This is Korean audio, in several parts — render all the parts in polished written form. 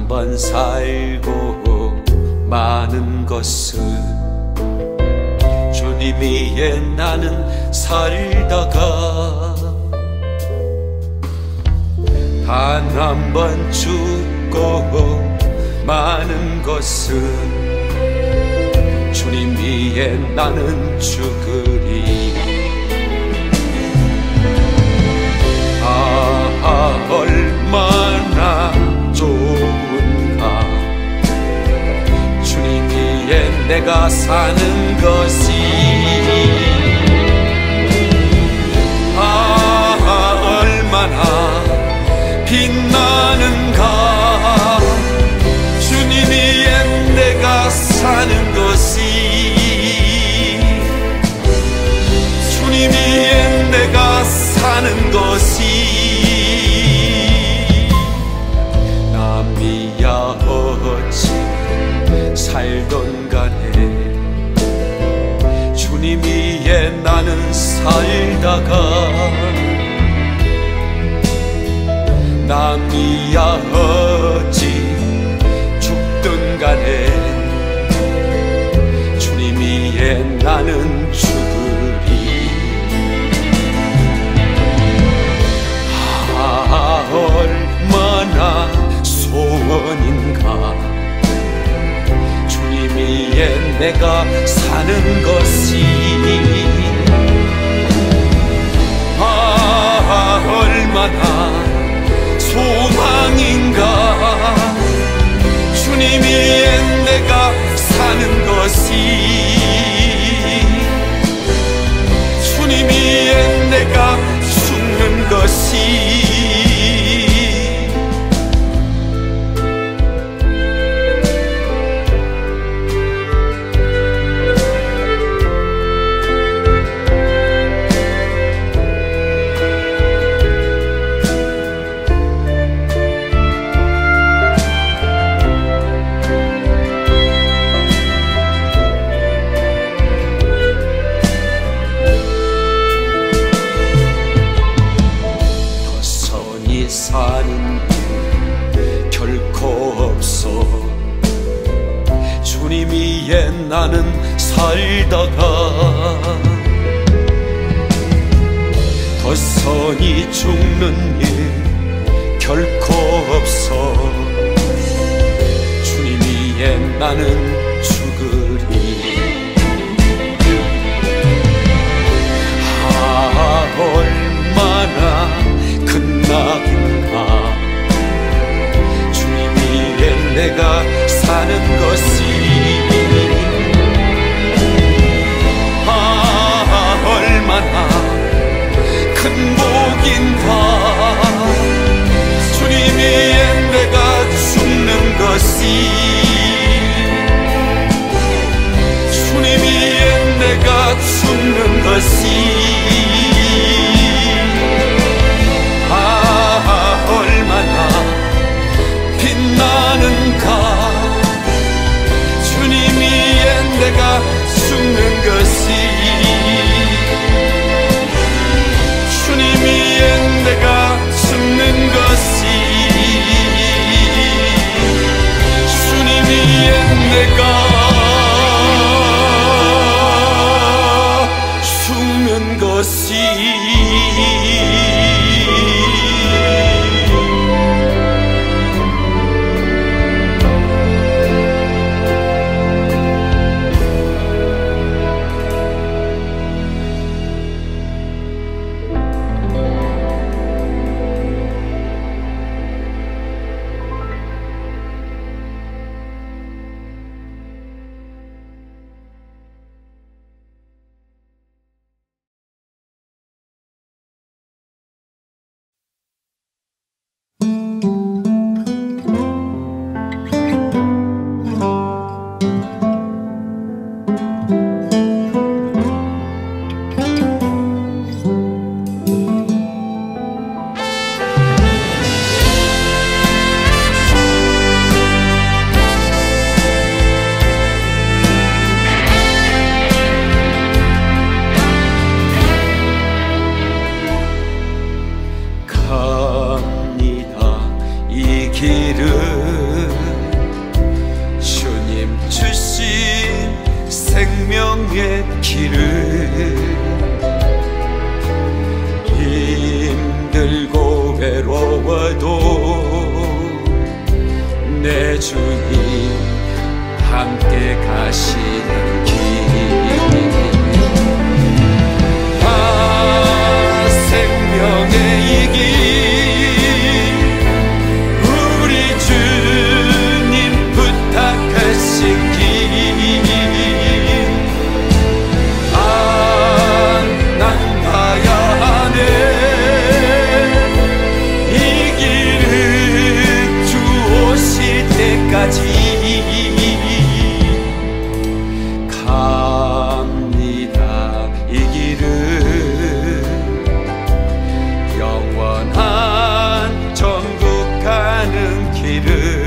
번 살고 많은 것을 주님 위에 나는 살다가 단 한 번 죽고 많은 것은 주님 위에 나는 죽으리. 얼마나 좋은가 주님 위에 내가 사는 것이. 얼마나 빛나는가 주님 위에 내가 사는 것이. 주님 위에 내가 사는 것이. 남이야 어찌 살던 간에 주님 위에 나는 살다가 남이야 어찌 죽던 간에 주님 위에 나는 죽으리. 얼마나 소원인가 주님 위에 내가 사는 것이. 얼마나 소망인가 주님 위에 내가 사는 것이. 주님 위에 내가 죽는 것이. 사는 길 결코 없어 주님 위에 나는 살다가 덧선이 죽는 일 결코 없어 주님 위에 나는 죽으리. 얼마나 큰 낙인가 주님 위에 내가 사는 것이. 얼마나 큰 복인가 주님 위에 내가 죽는 것이. 주님 위에 내가 죽는 것이. 얼마나 빛나는가 주님 위에 내가 죽는 것이. 주님 위에 내가 죽는 것이. 주님 위에 내가 죽는 내 주님 함께 가시는 길. 생명의 이 길 우리 주님 부탁하신 길 난 가야 하네. 이 길은 주 오실 때까지 갑니다. 이 길은 영원한 천국 가는 길은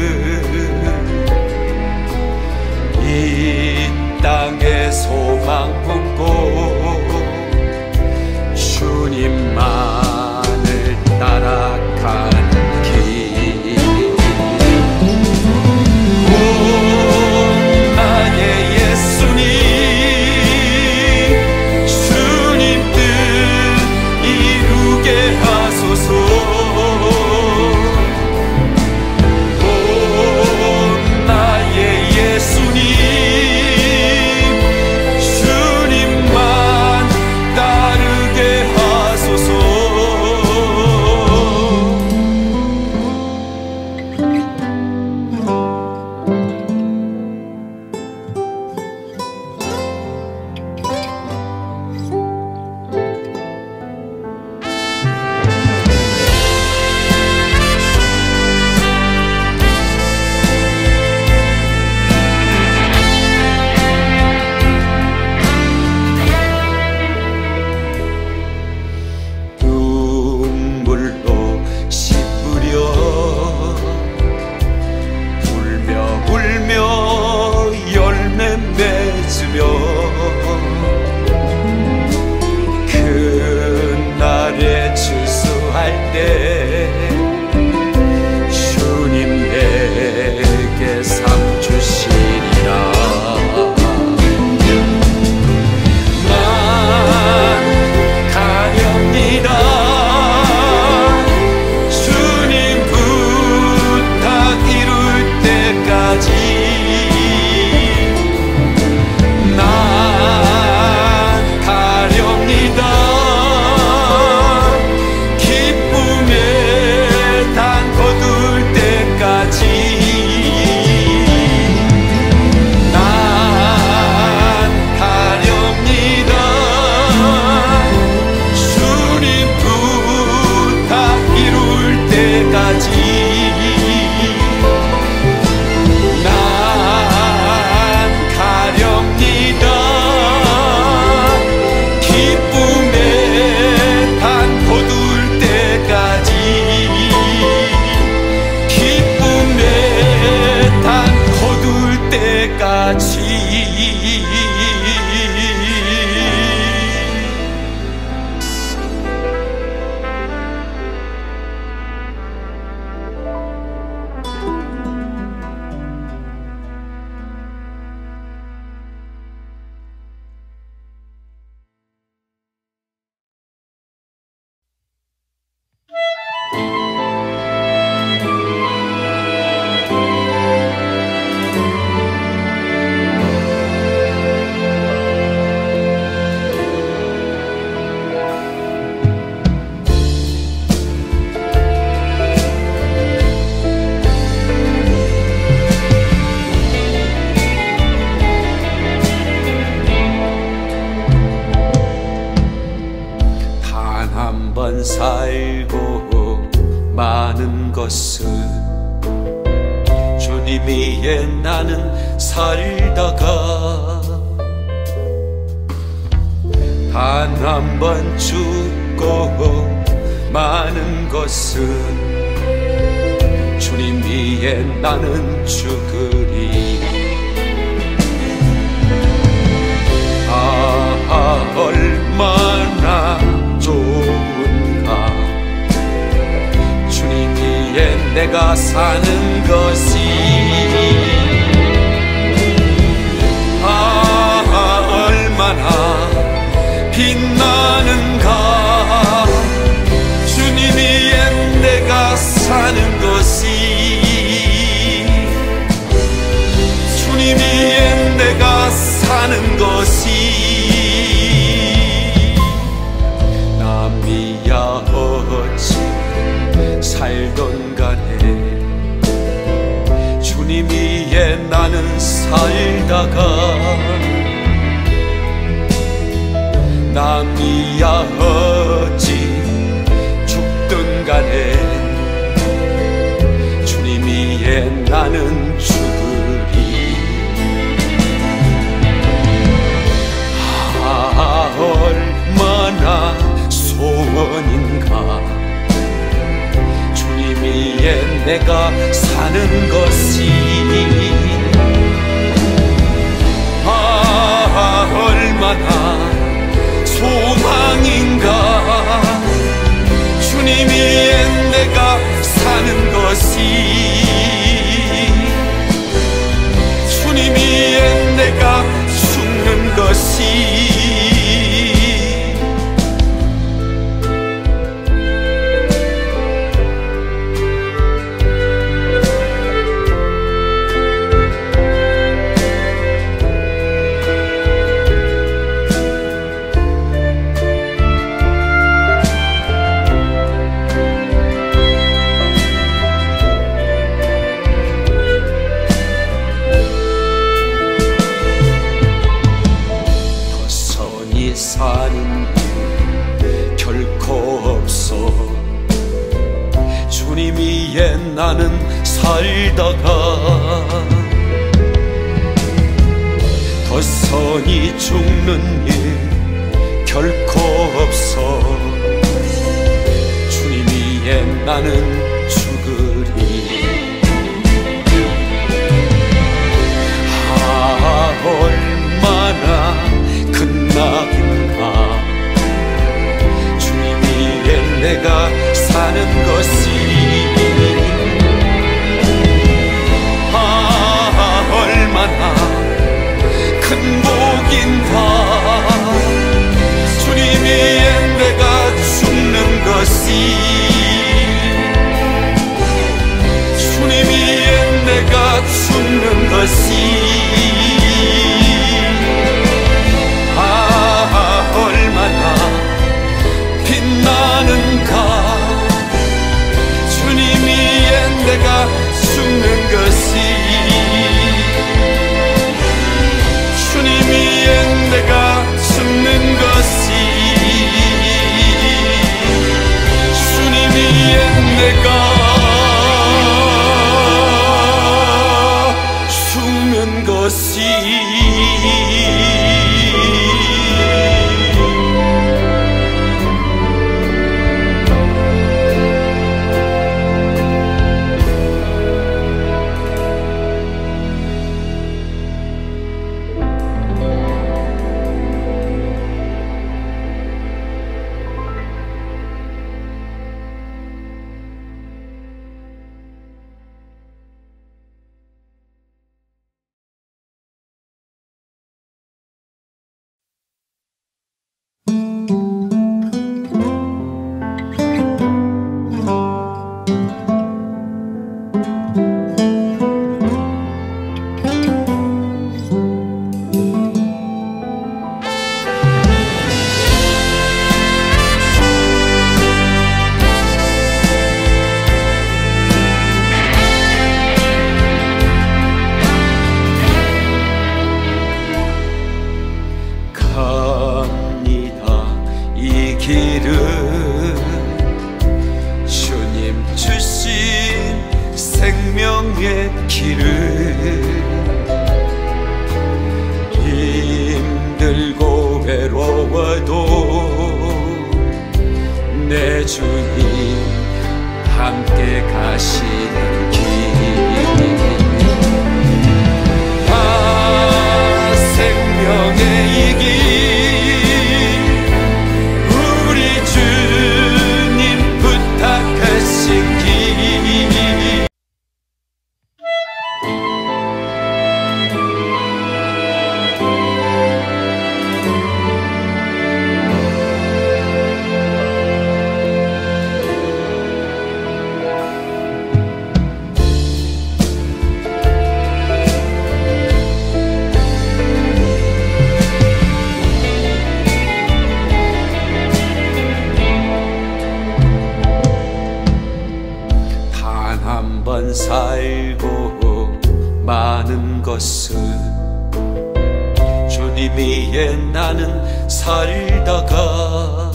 이 땅에 소망 품고 주님만을 따라가는 길. 오 나의 예수님 주님 뜻 이루게 하소서. 오 나의 예수님 주님만 따르게 하소서. 눈물로 씻으려 울며 울며 열매 맺으며 그 날에 출소할 때 주님 내게 삶 주시리라. 난 가렵니다. 주님 부탁 이룰 때까지 난 가렵니다. 기쁨의 단 거둘 때까지 난 가렵니다. 주님 부탁 이룰 때까지 난 가렵니다. 기쁨의 단 거둘 때까지 기쁨의 단 거둘 때까지. 한 번 살고 많은 것은 주님 위에 나는 살다가 단 한 번 죽고 많은 것은 주님 위에 나는 죽으리. 얼마나 좋은가 주님 위에 내가 사는 것이. 얼마나 빛나는가 주님 위에 내가 사는 것이. 사는 것이 남이야 어찌 살던 간에 주님 위에 나는 살다가 남이야 어찌 죽던 간에 주님 위에 나는 죽으리. 얼마나 소원인가 주님 위에 내가 사는 것이. 얼마나 소망인가 주님 위에 내가 사는 것이. 주님 위에 내가 죽는 것이. 사는 일 결코 없어 주님 위에 나는 살다가 더 선히 죽는 일 결코 없어 주님 위에 나는 죽으리. 얼마나 큰 낙인가 주님 위에 내가 사는 것이. 얼마나 큰 복인가 주님 위에 내가 죽는 것이. 주님 위에 내가 죽는 것이. 얼마나 빛나는가 주님 위에 내가 죽는 것이. 주님 위에 내가 죽는 것이. 주님 위에 내가 죽는 것이. 주님 주신 생명의 길을 힘들고 외로워도 내 주님 함께 가시는 길. 생명의 이 길 우리 주님 부탁하신 길. 많은 것을 주님 위에 나는 살다가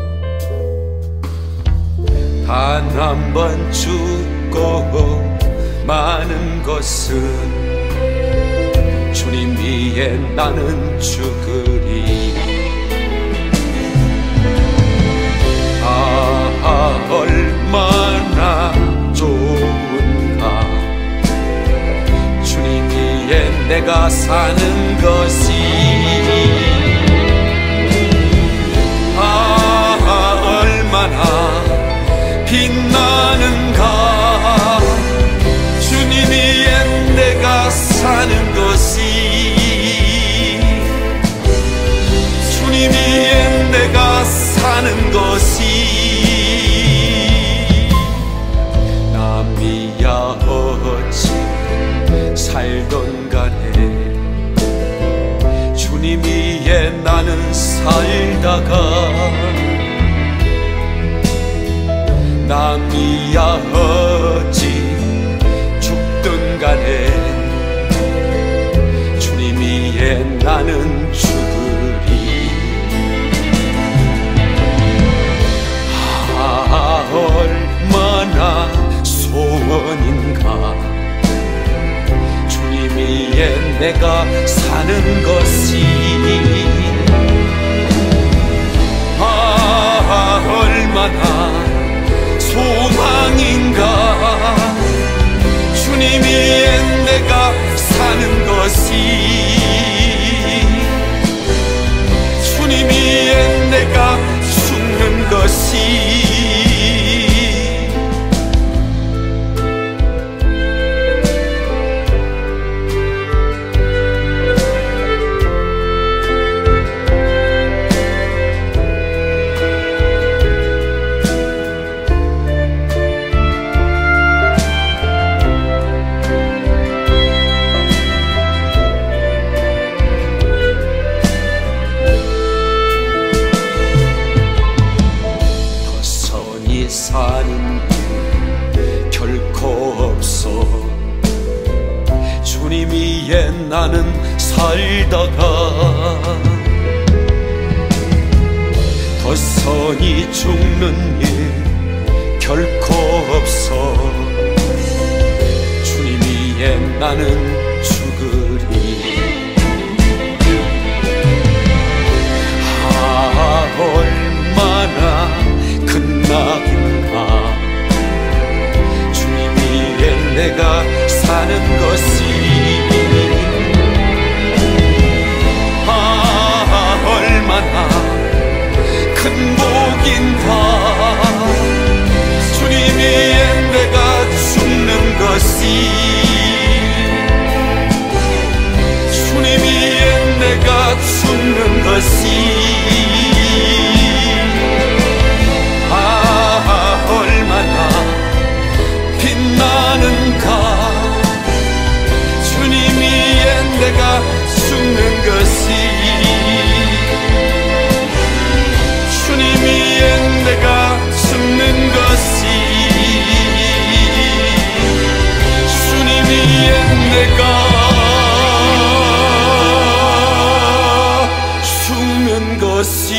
단 한 번 죽고 많은 것은 주님 위에 나는 죽으리. 얼마나 좋은가 주님 위에 내가 사는 것이. 얼마나 빛나는가 주님 위에 내가 사는 것이. 주님 위에 내가 사는 것이. 남이야 어찌 살던 간에 주님 위에 나는 살다가 남이야 어찌 죽던 간에 주님 위에 나는 죽으리. 얼마나 소원인가 주님 위에 내가 사는 것이. 얼마나 소망인가 주님 위에 내가 사는 것이. 주님 위에 내가 죽는 것이. 사는 길 결코 없어 주님 위에 나는 살다가 덧선이 죽는 일 결코 없어 주님 위에 나는 죽으리. 얼마나 큰 낙인가 주님 위에 내가 사는 것이. 얼마나 큰 복인가 주님 위에 내가 죽는 것이. 주님 위에 내가 죽는 것이. 얼마나 빛나는가 주님 위에 내가 죽는 것이. 주님 위에 내가 죽는 것이. 주님 위에 내가 죽는 것이.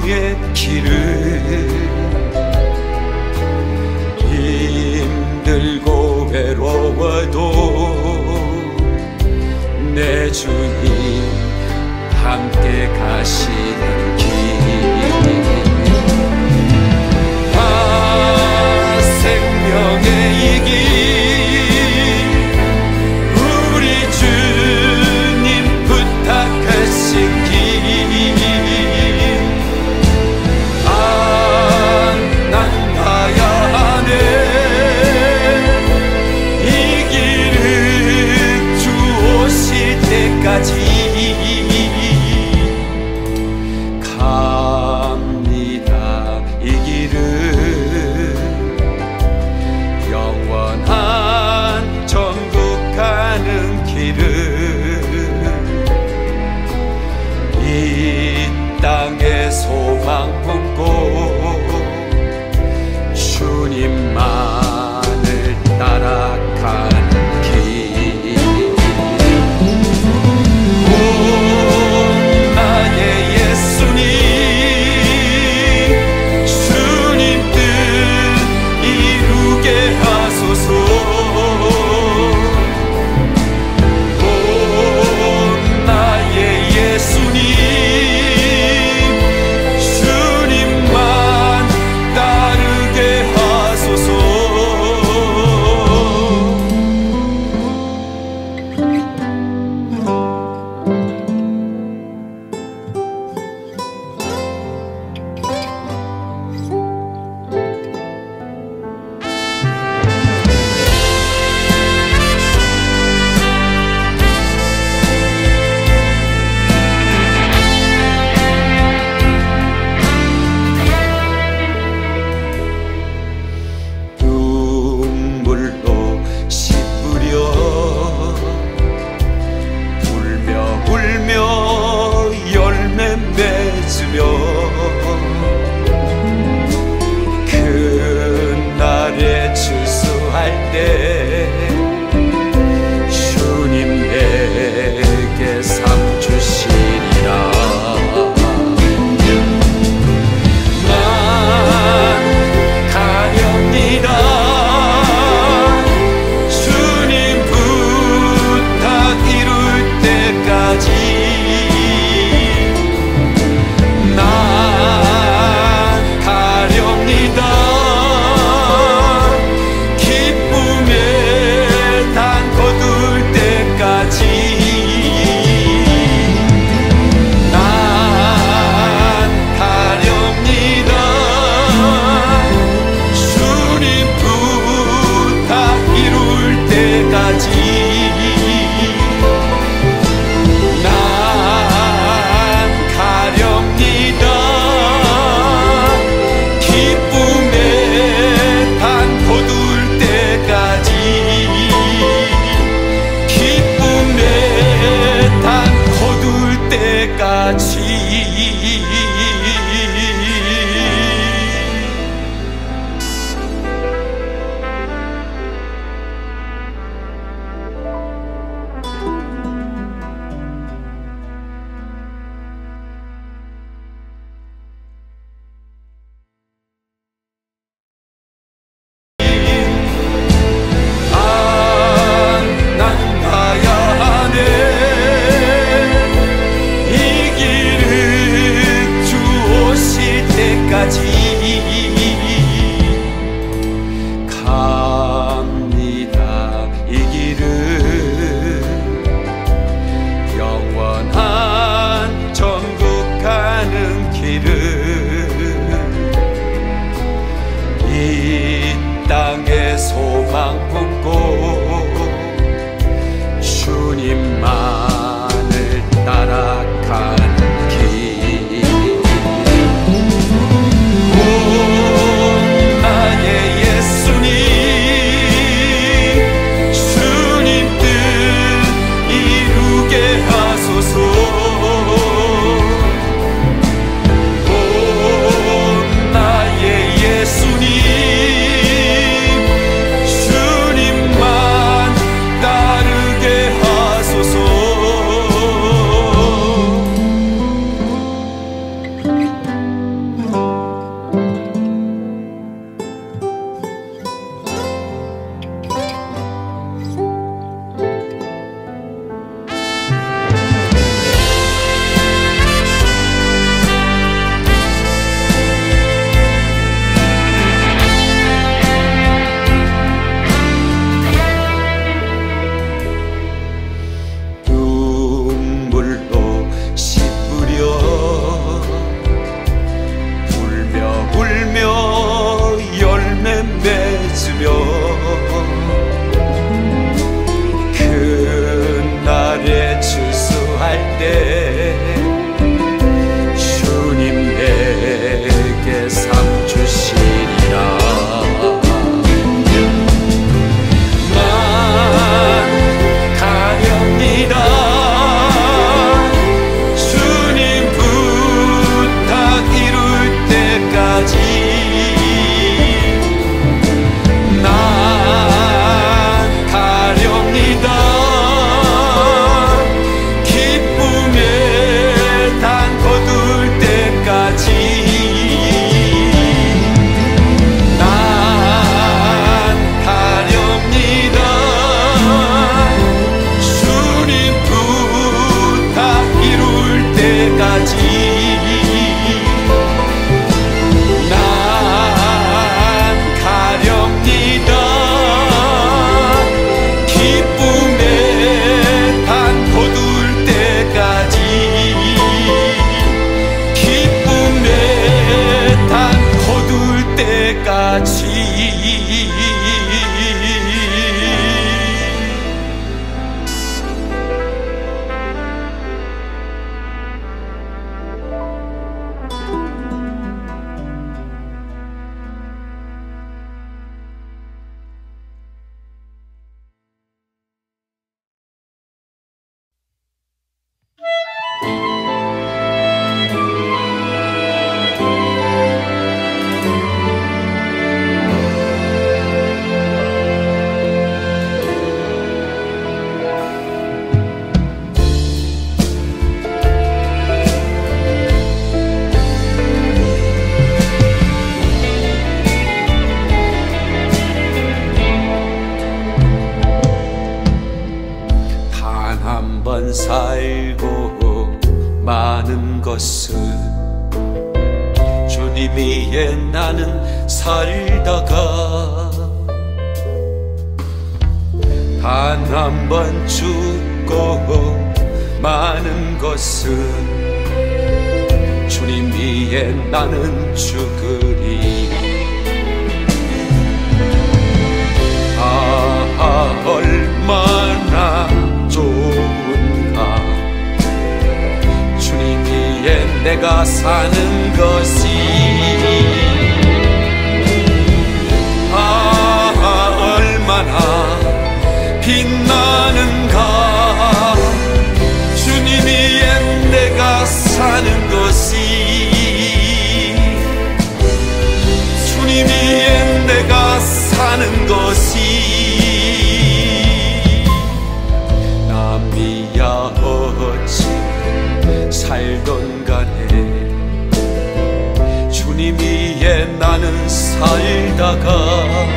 주의 길을 힘들고 외로워도 내 주님 함께 가시는 길 생명의 이 길 우리 주님 부탁하신 길 난 가야 하네 이 길을 주 오실 때까지 갑니다 이 길을 영원한 천국 가는 길을 이 땅에 소망 품고 주님만을 따라가는 길 오 나의 예수님 주님 뜻 이루게 하소서 오 나의 예수님 주님만 따르게 하소서 눈물로 씻으려 울며 열매 맺으며 그날에 출소할 때 주님 내게 삶 주시리라 난 가렵니다 주님 부탁 이룰 때까지 난 가렵니다 기쁨의 단 거둘 때까지 난 가렵니다 주님 부탁 이룰 때까지 난 가렵니다 기쁨의 단 거둘 때까지 기쁨의 단 거둘 때까지 난 가야 하네 이 길을 많은 것을 주님 위에 나는 살다가 단 한 번 죽고 많은 것은 주님 위에 나는 죽으리. 얼마나 좋은가 주님 위에 내가 사는 것이. 얼마나 빛나는가 주님 위에 내가 사는 것이. 주님 위에 내가 사는 것이. 남이야 어찌 살던 간에 주님 위에 나는 살다가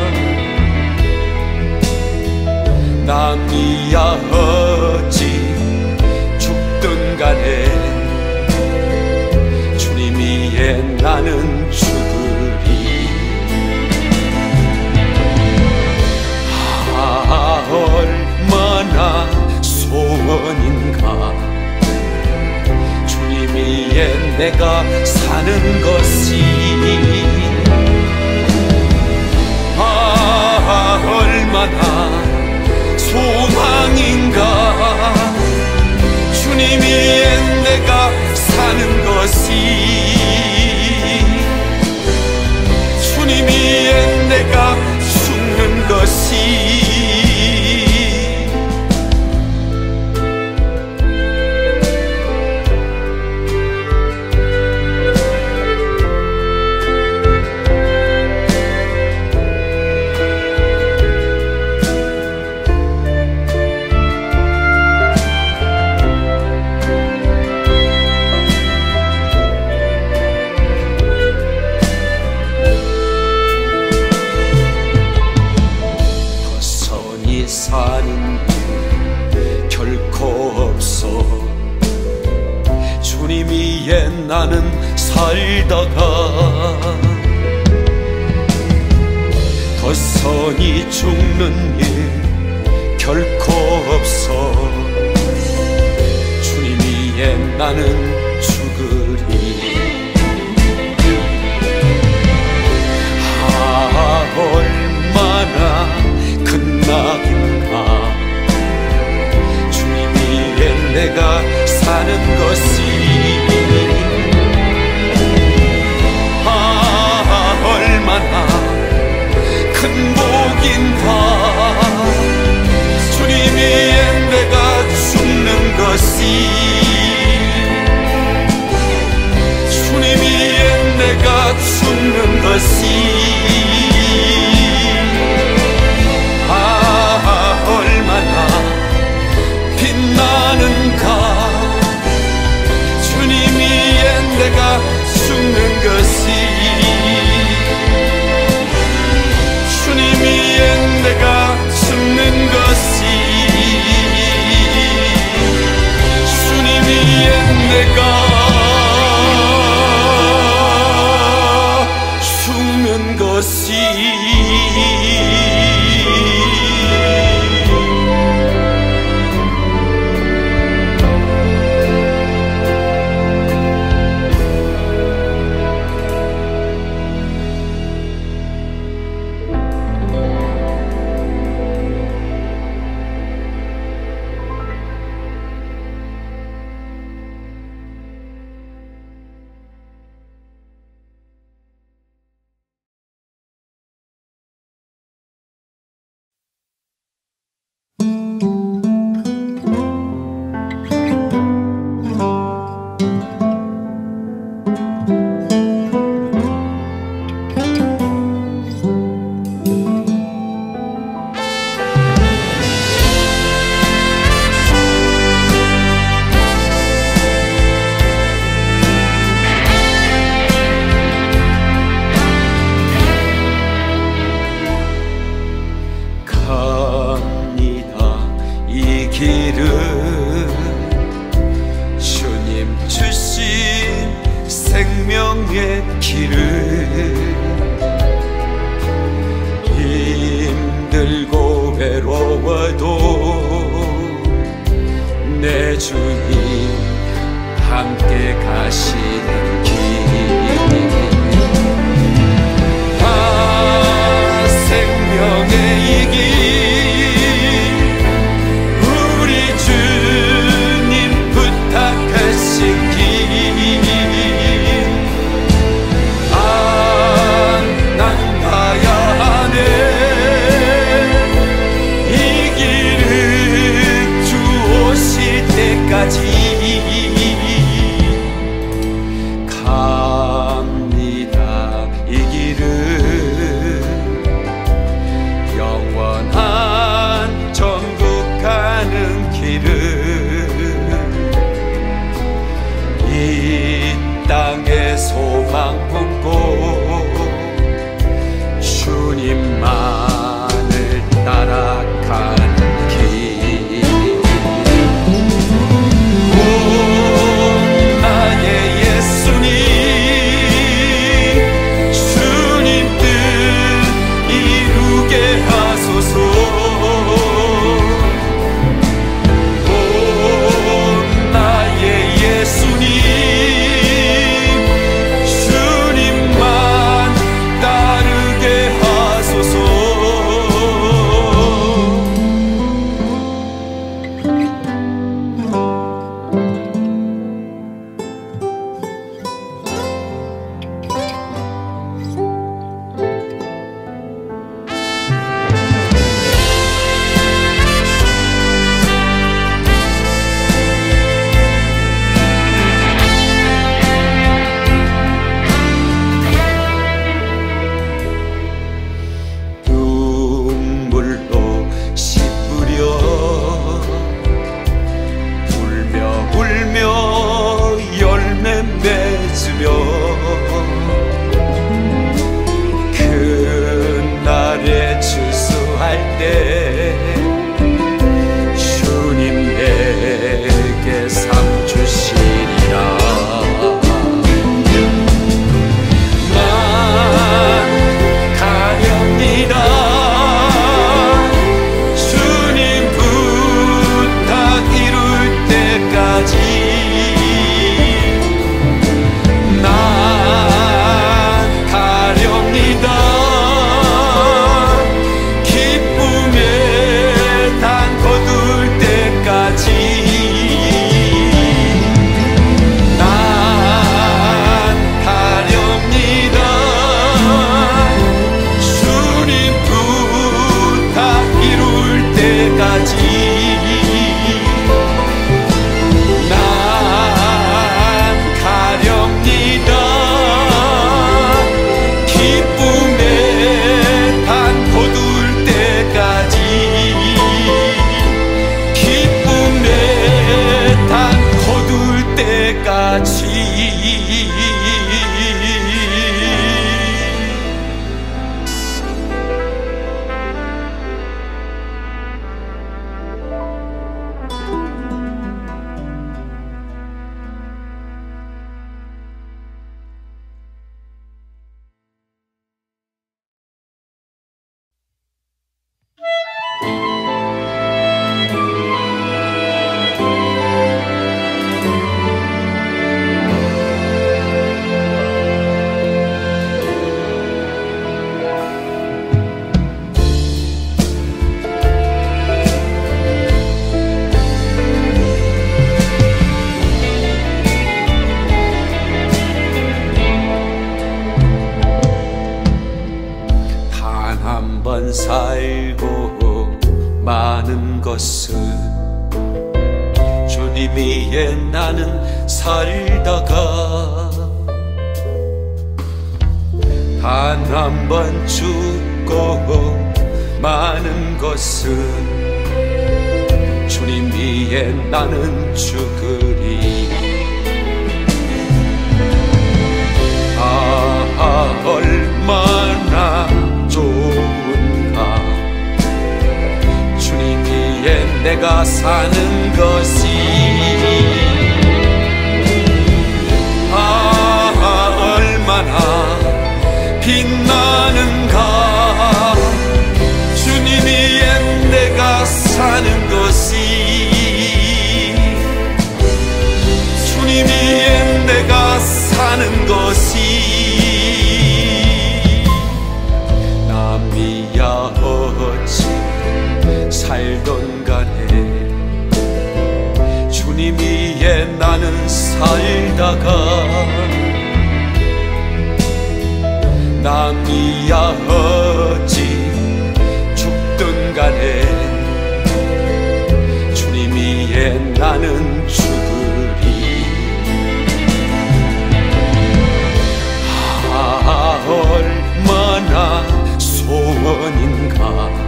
남이야 어찌 죽던 간에 주님 위에 나는 죽으리. 얼마나 소원인가 주님 위에 내가 사는 것이. 얼마나 소망인가 주님 위에 내가 사는 것이. 주님 위에 내가 죽는 것이. 사는 일 결코 없어 주님 위에 나는 살다가 덧선이 죽는 일 결코 없어 주님 위에 나는 죽으리. 얼마나 큰 낙인가 주님 위에 내가 사는 것이. 얼마나 큰 복인가 주님 위에 내가 죽는 것이. 주님 위에 내가 죽는 것이. 얼마나 빛나는가 주님 위에 내가 죽는 것이. 주님 위에 내가 죽는 것이. 주님 위에 내가 죽는 것이. 생명의 길을 힘들고 외로워도 내 주님 함께 가시는 길 생명의 이 길 우리 주님 부탁하신 길 난 가야 하네 이 길을 주 오실 때까지 갑니다 이 길을 영원한 천국 가는 길을 이 땅에 소망 품고 주님만을 따라가는 길 오 나의 예수님 주님 뜻 이루게 하소서 오 나의 예수님 주님만 따르게 하소서 눈물로 씻으려 울며 열매 맺으며 그날에 추수할 때 주님 내게 상 주시리라 난 가렵니다 주님 부탁 이룰 때까지 난 가렵니다 기쁨의 단 거둘 때까지 난 가렵니다 주님 부탁 이룰 때까지 난 가렵니다 기쁨의 단 거둘 때까지 기쁨의 단 거둘 때까지 한 번 살고 많은 것을 주님 위에 나는 살다가 단 한 번 죽고 많은 것은 주님 위에 나는 죽으리 얼마나 좋은가 주님 위에 내가 사는 것이 얼마나 사는 것이 남이야 어찌 살던 간에 주님 위에 나는 살다가 남이야 어찌 죽던 간에 주님 위에 나는 죽으리. 얼마나 소원인가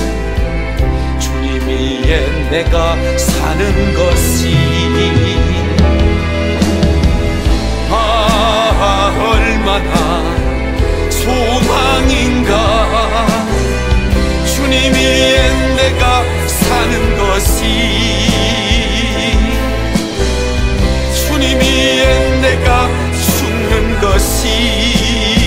주님 위에 내가 사는 것이. 얼마나 소망인가 주님 위에 내가 사는 것이. 주님 위에 내가 죽는 것이.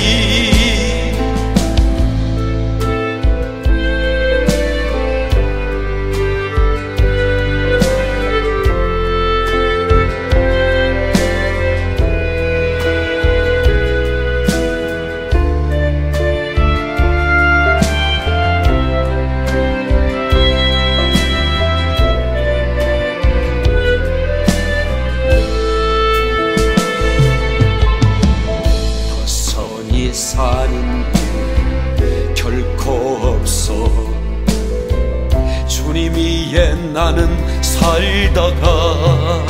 사는 일 결코 없어 주님 위에 나는 살다가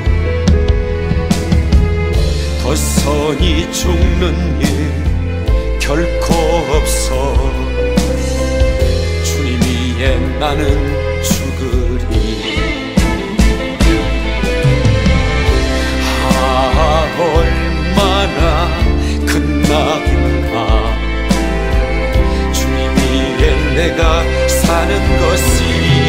덧선이 죽는 일 결코 없어 주님 위에 나는 죽으리. 얼마나 큰 낙인가 주님 위에 내가 사는 것이.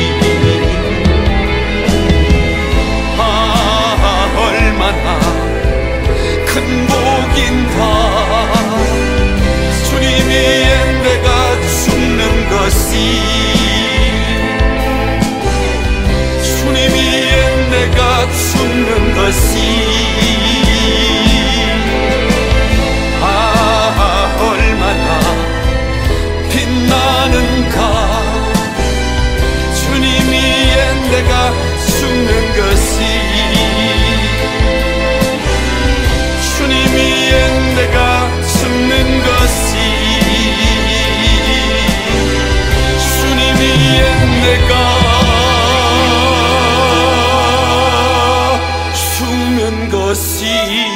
얼마나 큰 복인가 주님 위에 내가 죽는 것이. 주님 위에 내가 죽는 것이. 얼마나 빛나는가 주님 위에 내가 죽는 것이. 주님 위에 내가 죽는 것이. 주님 위에 내가 죽는 것이.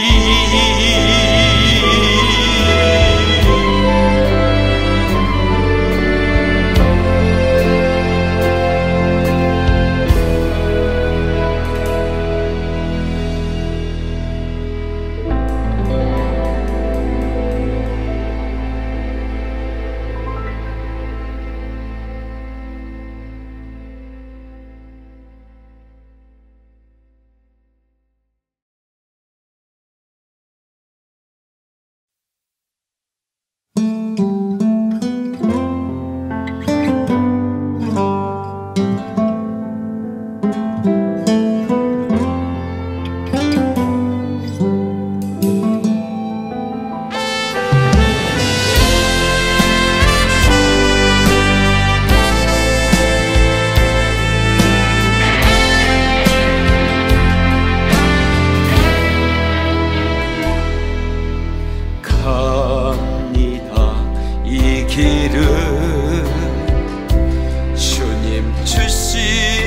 주님 주신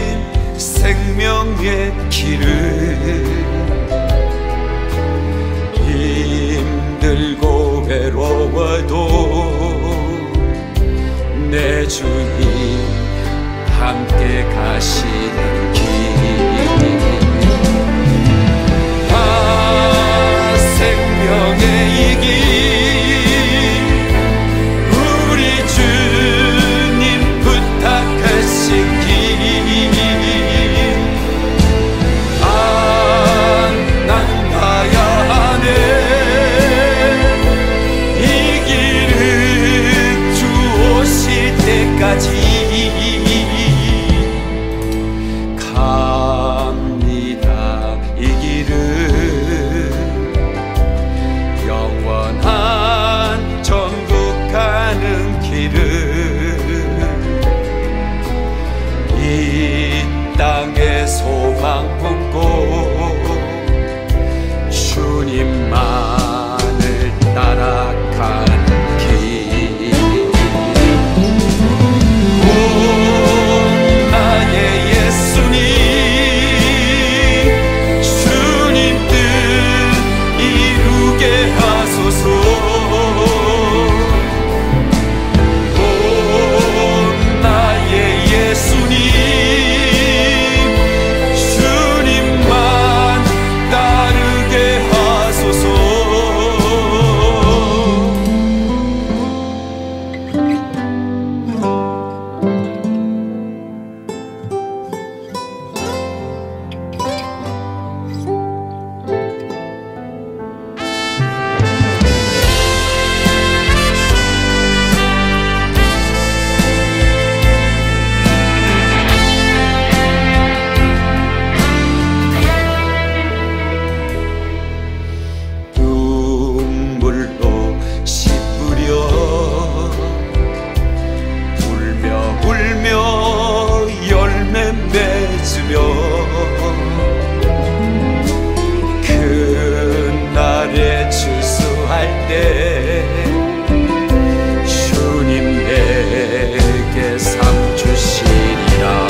생명의 길을 힘들고 외로워도 내 주님 함께 가시는 길. 생명의 이 길 주님 내게 상 주시리라.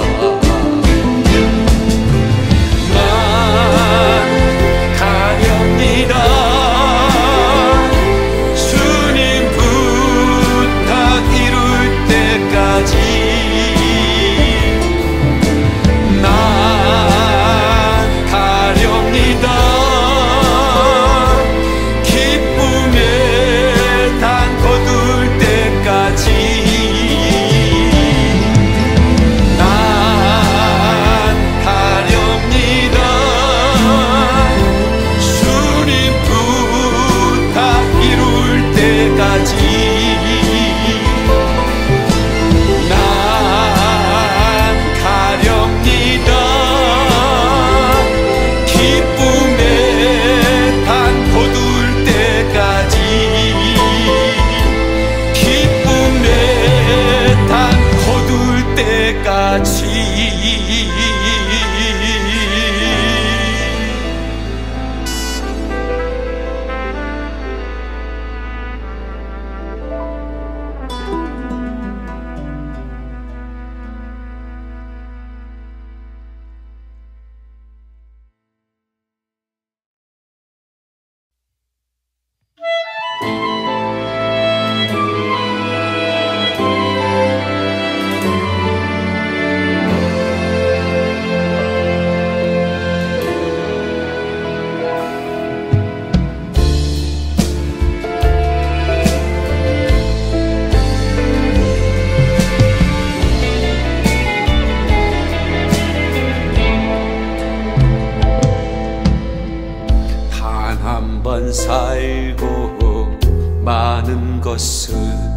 살고 많은 것을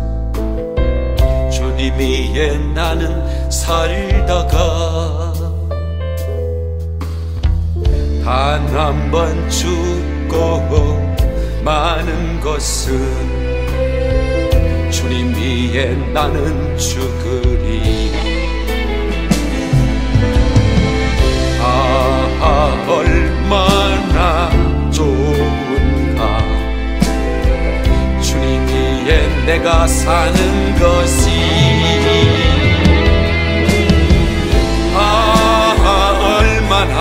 주님 위에 나는 살다가 단 한 번 죽고 많은 것은 주님 위에 나는 죽으리. 얼마나 좋은가 주님 위에 내가 사는 것이. 얼마나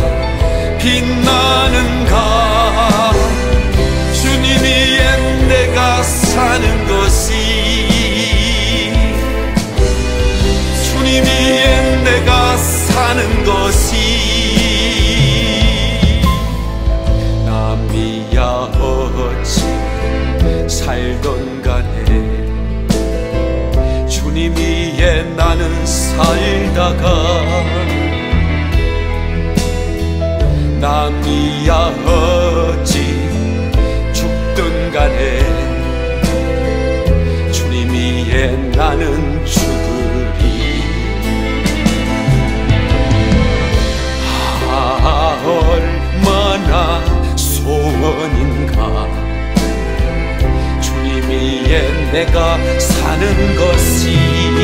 빛나는가 주님 위에 내가 사는 것이. 주님 위에 내가 사는 것이. 남이야 어찌 살던 간에 주님 위에 나는 살다가 남이야 어찌 죽던 간에 주님 위에 나는 죽으리. 얼마나 소원인가 주님 위에 내가 사는 것이.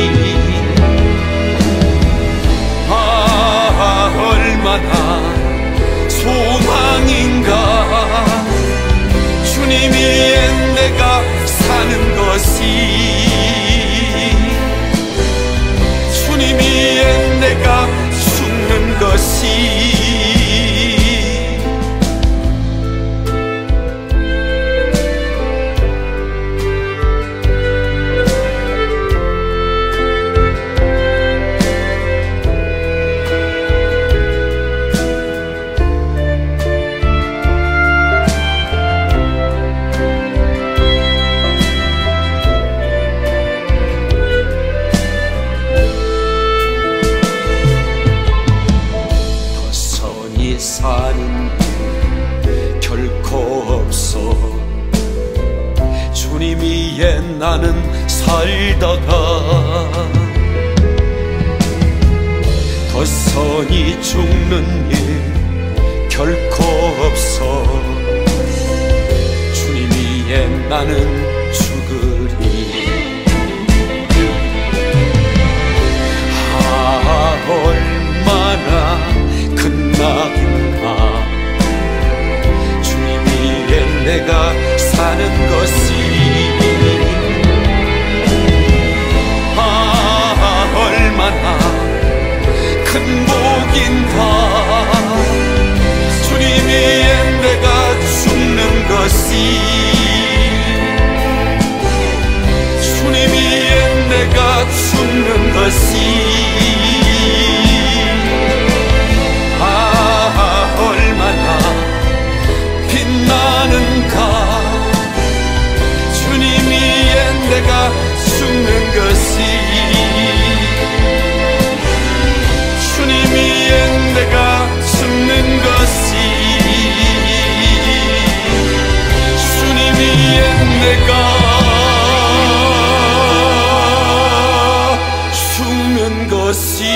얼마나 소망인가 주님 위에 내가 사는 것이. 주님 위에 내가 죽는 것이. 사는 길 결코 없어 주님 위에 나는 살다가 덧선이 죽는 일 결코 없어 주님 위에 나는 죽으리. 얼마나 큰 낙인가 주님 위에 내가 사는 것이 얼마나 빛나는가. 주님 위에 내가 죽는 것이, 주님 위에 내가 죽는 것이, 주님 위에 내가 죽는 것이.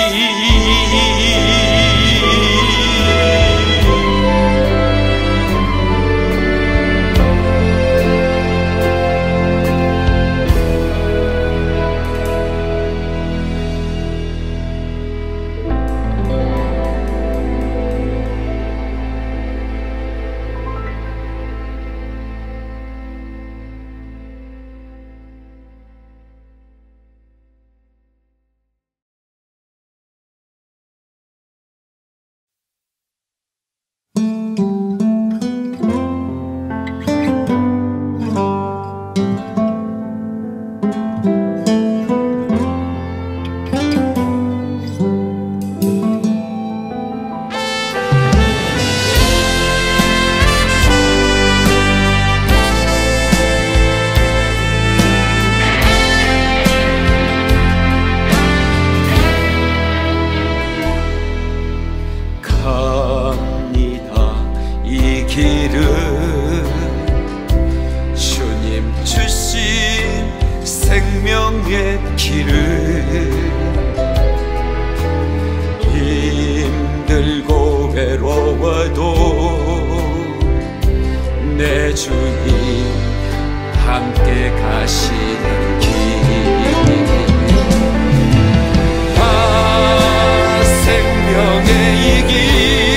주님 주신 생명의 길을 힘들고 외로워도 내 주님 함께 가시는 길. 생명의 이 길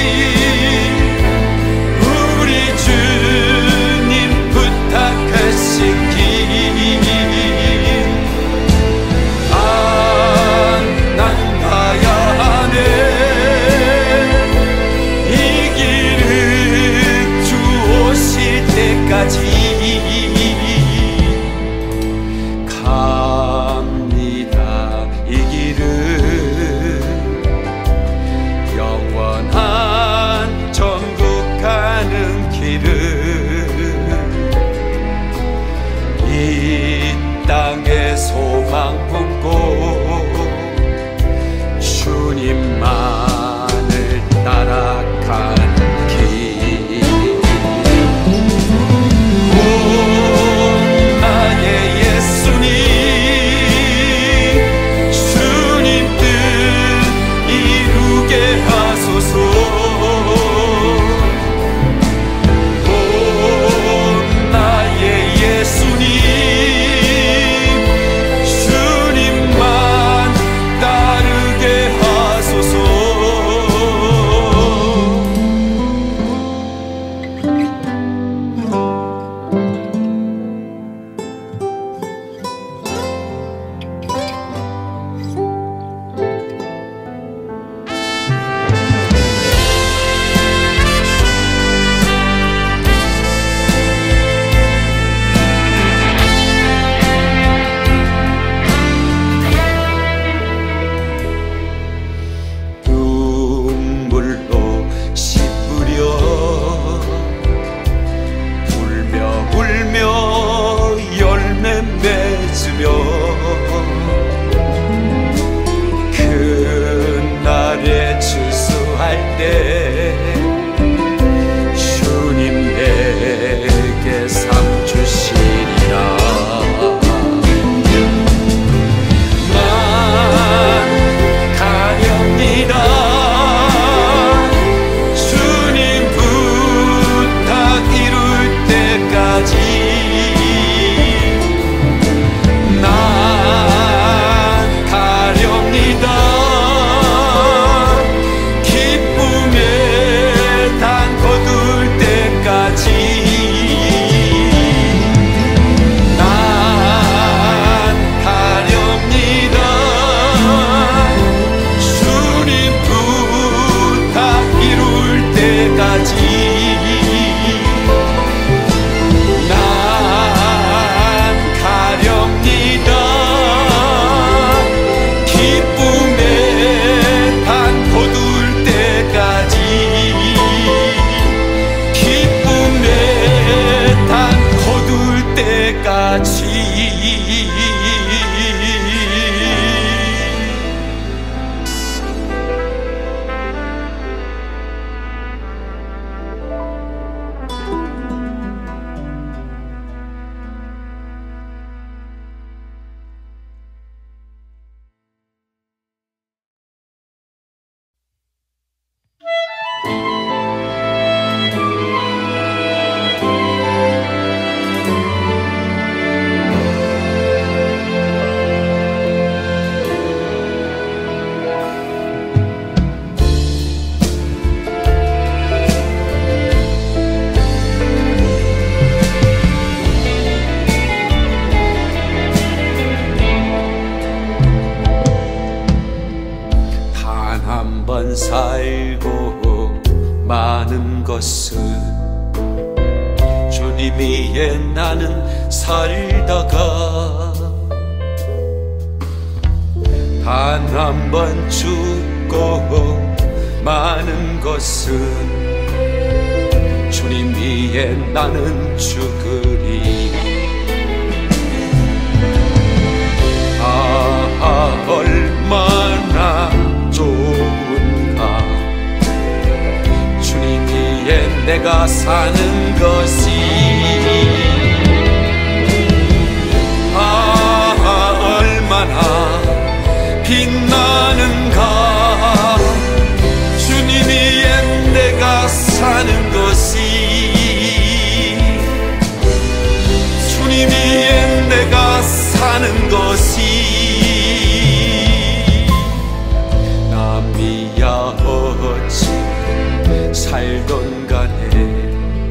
갑니다. 이 길은 영원한 천국 가는 길은 이 땅에 소망 품고 주님만을 따라가는 그날에 추수할 때 주님 내게 삶 주시리라. 난 가렵니다. 주님 부탁 이룰 때까지 난 것은 주님 위에 나는 살다가 단 한 번 죽고 마는 것은 주님 위에 나는 죽으리. 얼마나 좋은가 주님 위에 내가 사는 것이. 얼마나 빛나는가 주님 위에 내가 사는 것이. 주님 위에 내가 사는 것이. 남이야 어찌 살던 간에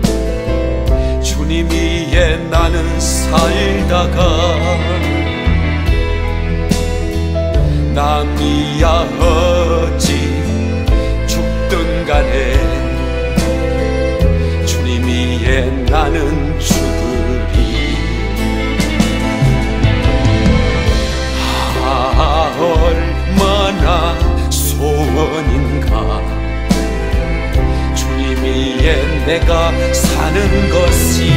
주님 위에 나는 살다가 남이야 어찌 죽던 간에 주님 위에 나는 죽으리. 얼마나 소원인가 주님 위에 내가 사는 것이.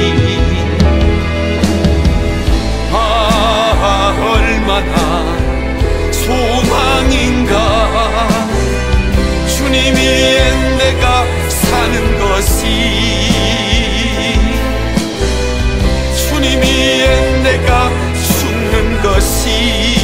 얼마나 소망인가 주님 위에 내가 사는 것이. 주님 위에 내가 죽는 것이.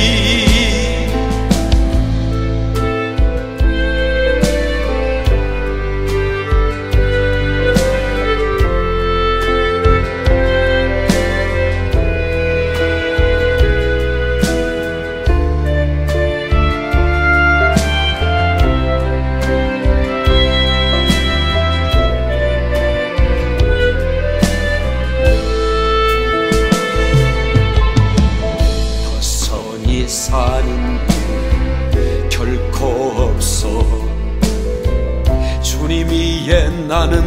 사는 길 결코 없어 주님 위에 나는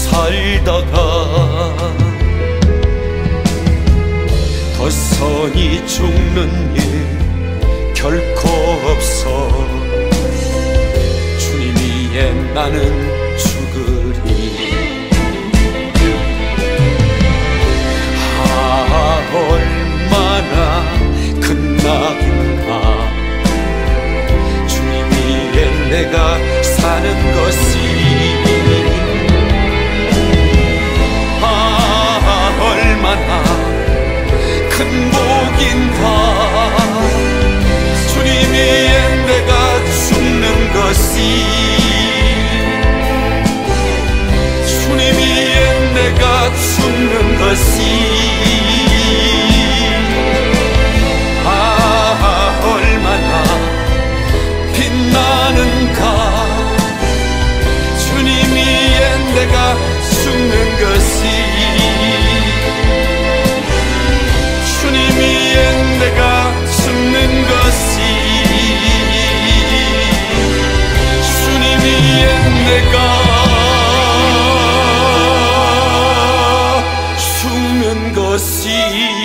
살다가 덧선이 죽는 일 결코 없어 주님 위에 나는 죽으리. 얼마나 큰 낙인가 주님 위에 내가 사는 것이. 얼마나 큰 복인가 주님 위에 내가 죽는 것이. 주님 위에 내가 죽는 것이. 얼마나 빛나는가 주님 위에 내가 죽는 것이. 주님 위에 내가 죽는 것이. 주님 위에 내가 죽는 것이.